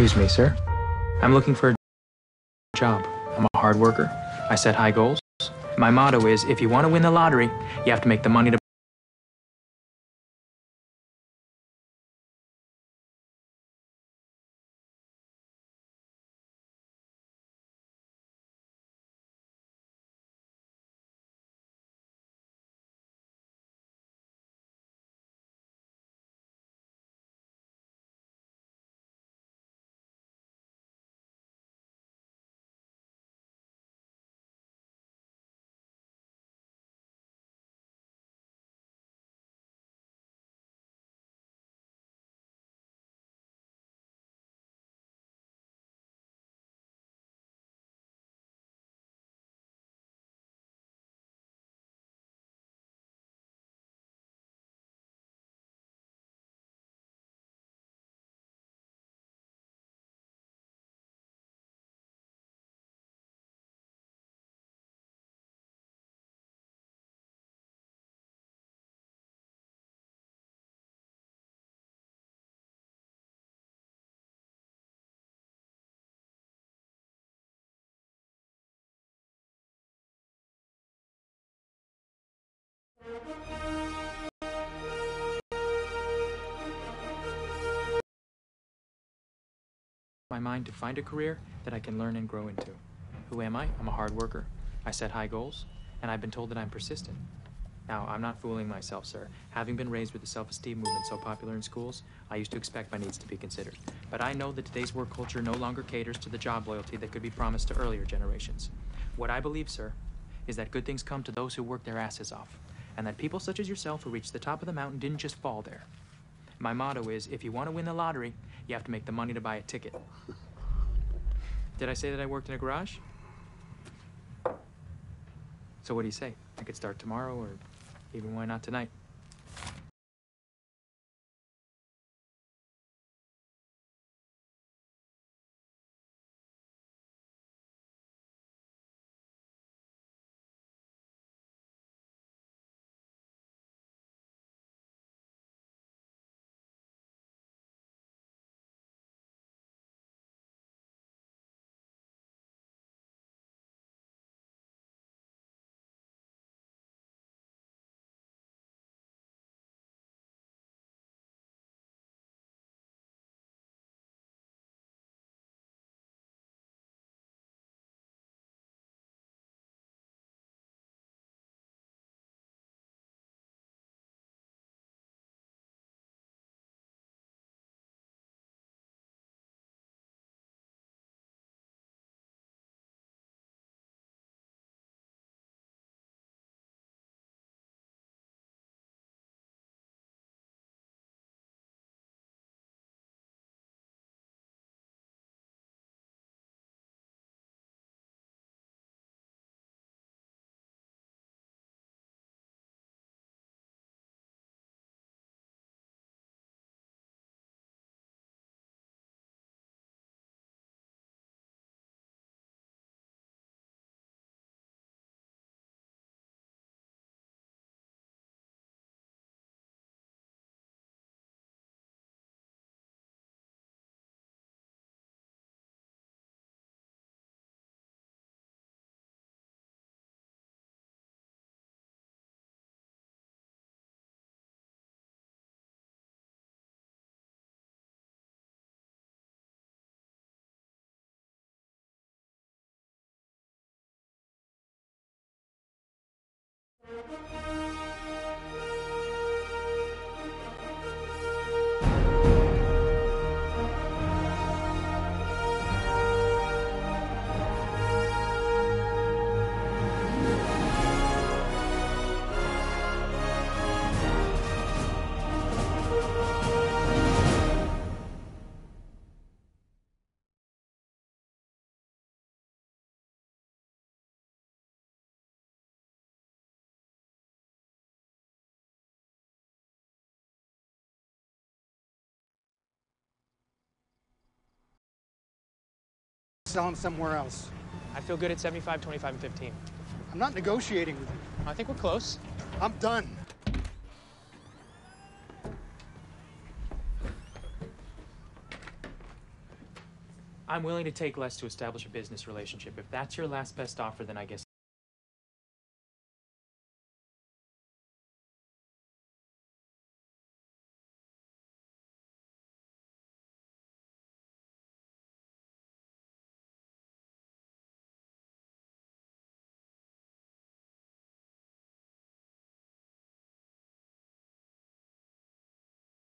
Excuse me, sir. I'm looking for a job. I'm a hard worker. I set high goals. My motto is, if you want to win the lottery, you have to make the money to... My mind to find a career that I can learn and grow into. Who am I? I'm a hard worker. I set high goals, and I've been told that I'm persistent. Now, I'm not fooling myself, sir. Having been raised with the self-esteem movement so popular in schools, I used to expect my needs to be considered. But I know that today's work culture no longer caters to the job loyalty that could be promised to earlier generations. What I believe, sir, is that good things come to those who work their asses off, and that people such as yourself who reached the top of the mountain didn't just fall there. My motto is, if you want to win the lottery, you have to make the money to buy a ticket. Did I say that I worked in a garage? So what do you say? I could start tomorrow, or even why not tonight? Sell them somewhere else. I feel good at 75, 25, and 15. I'm not negotiating with you. I think we're close. I'm done. I'm willing to take less to establish a business relationship. If that's your last best offer, then I guess